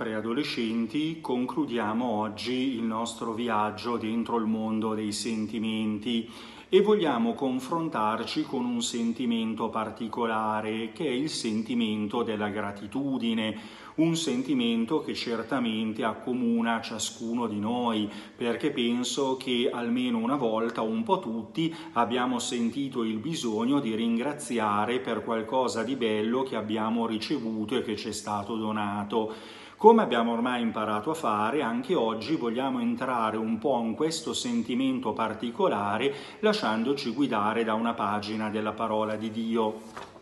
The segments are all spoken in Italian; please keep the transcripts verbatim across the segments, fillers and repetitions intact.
preadolescenti, concludiamo oggi il nostro viaggio dentro il mondo dei sentimenti e vogliamo confrontarci con un sentimento particolare che è il sentimento della gratitudine, un sentimento che certamente accomuna ciascuno di noi, perché penso che almeno una volta, un po' tutti, abbiamo sentito il bisogno di ringraziare per qualcosa di bello che abbiamo ricevuto e che ci è stato donato. Come abbiamo ormai imparato a fare, anche oggi vogliamo entrare un po' in questo sentimento particolare lasciandoci guidare da una pagina della parola di Dio.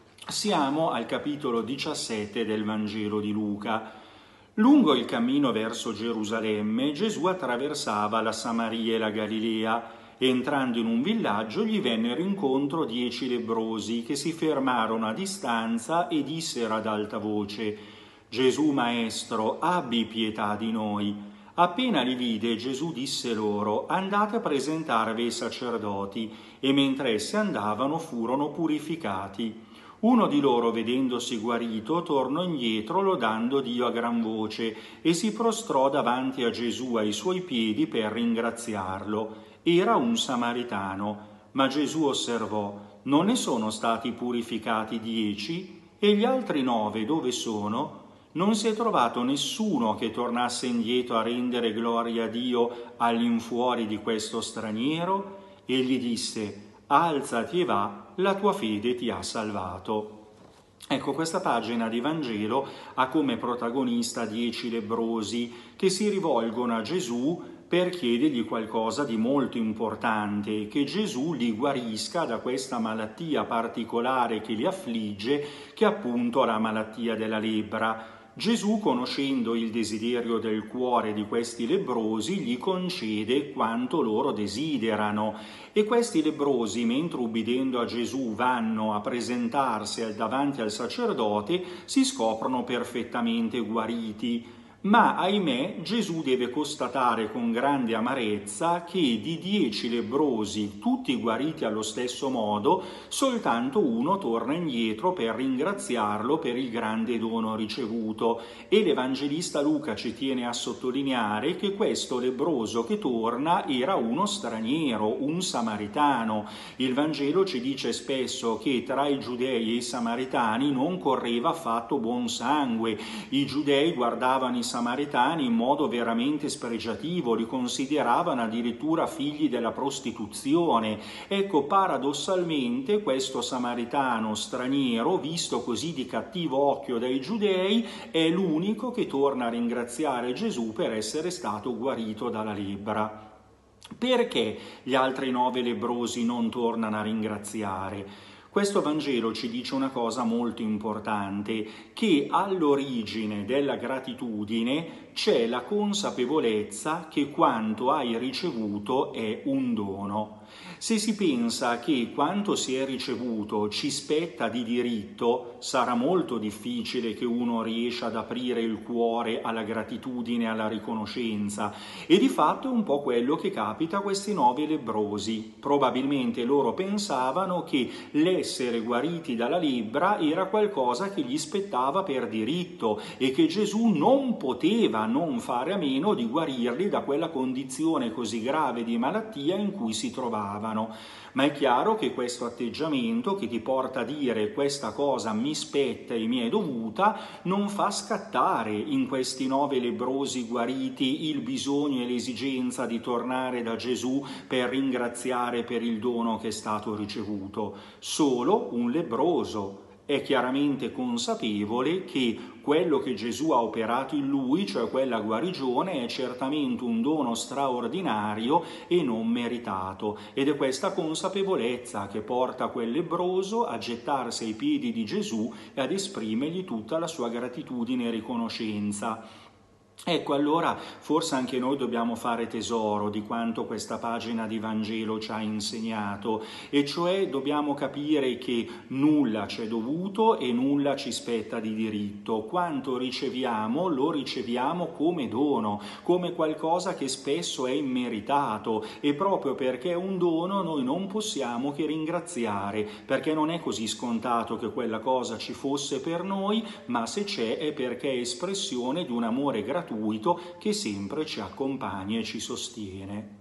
Siamo al capitolo diciassette del Vangelo di Luca. Lungo il cammino verso Gerusalemme, Gesù attraversava la Samaria e la Galilea. Entrando in un villaggio gli vennero incontro dieci lebbrosi che si fermarono a distanza e dissero ad alta voce: «Gesù Maestro, abbi pietà di noi». Appena li vide, Gesù disse loro: «Andate a presentarvi ai sacerdoti». E mentre essi andavano furono purificati. Uno di loro, vedendosi guarito, tornò indietro lodando Dio a gran voce e si prostrò davanti a Gesù ai suoi piedi per ringraziarlo. Era un samaritano. Ma Gesù osservò: «Non ne sono stati purificati dieci? E gli altri nove dove sono? Non si è trovato nessuno che tornasse indietro a rendere gloria a Dio all'infuori di questo straniero?» Egli disse: «Alzati e va, la tua fede ti ha salvato». Ecco, questa pagina di Vangelo ha come protagonista dieci lebbrosi che si rivolgono a Gesù per chiedergli qualcosa di molto importante, che Gesù li guarisca da questa malattia particolare che li affligge, che è appunto la malattia della lebbra. Gesù, conoscendo il desiderio del cuore di questi lebbrosi, gli concede quanto loro desiderano. E questi lebbrosi, mentre ubbidendo a Gesù vanno a presentarsi davanti al sacerdote, si scoprono perfettamente guariti. Ma, ahimè, Gesù deve constatare con grande amarezza che di dieci lebbrosi, tutti guariti allo stesso modo, soltanto uno torna indietro per ringraziarlo per il grande dono ricevuto. E l'Evangelista Luca ci tiene a sottolineare che questo lebbroso che torna era uno straniero, un samaritano. Il Vangelo ci dice spesso che tra i giudei e i samaritani non correva affatto buon sangue. I giudei guardavano i samaritani in modo veramente spregiativo, li consideravano addirittura figli della prostituzione. Ecco, paradossalmente questo samaritano straniero, visto così di cattivo occhio dai giudei, è l'unico che torna a ringraziare Gesù per essere stato guarito dalla lebbra. Perché gli altri nove lebbrosi non tornano a ringraziare? Questo Vangelo ci dice una cosa molto importante, che all'origine della gratitudine c'è la consapevolezza che quanto hai ricevuto è un dono. Se si pensa che quanto si è ricevuto ci spetta di diritto, sarà molto difficile che uno riesca ad aprire il cuore alla gratitudine e alla riconoscenza. E di fatto è un po' quello che capita a questi nove lebbrosi. Probabilmente loro pensavano che l'essere guariti dalla lebbra era qualcosa che gli spettava per diritto e che Gesù non poteva non fare a meno di guarirli da quella condizione così grave di malattia in cui si trovavano. Ma è chiaro che questo atteggiamento che ti porta a dire questa cosa mi spetta e mi è dovuta non fa scattare in questi nove lebbrosi guariti il bisogno e l'esigenza di tornare da Gesù per ringraziare per il dono che è stato ricevuto. Solo un lebbroso è chiaramente consapevole che quello che Gesù ha operato in lui, cioè quella guarigione, è certamente un dono straordinario e non meritato. Ed è questa consapevolezza che porta quel lebbroso a gettarsi ai piedi di Gesù e ad esprimergli tutta la sua gratitudine e riconoscenza. Ecco, allora forse anche noi dobbiamo fare tesoro di quanto questa pagina di Vangelo ci ha insegnato, e cioè dobbiamo capire che nulla c'è dovuto e nulla ci spetta di diritto. Quanto riceviamo lo riceviamo come dono, come qualcosa che spesso è immeritato, e proprio perché è un dono noi non possiamo che ringraziare, perché non è così scontato che quella cosa ci fosse per noi, ma se c'è è perché è espressione di un amore gratuito che sempre ci accompagna e ci sostiene.